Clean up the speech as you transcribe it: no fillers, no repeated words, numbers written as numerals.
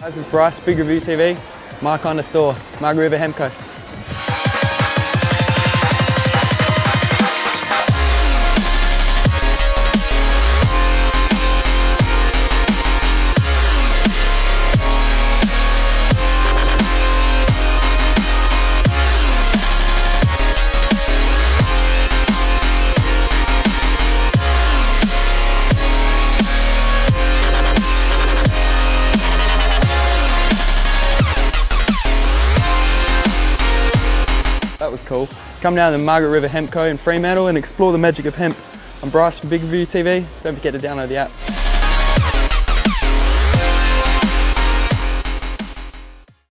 This is Bryce, Big Review TV, my kind of store, Margaret River Hemp Co. That was cool. Come down to Margaret River Hemp Co in Fremantle and explore the magic of hemp. I'm Bryce from Big Review TV. Don't forget to download the app.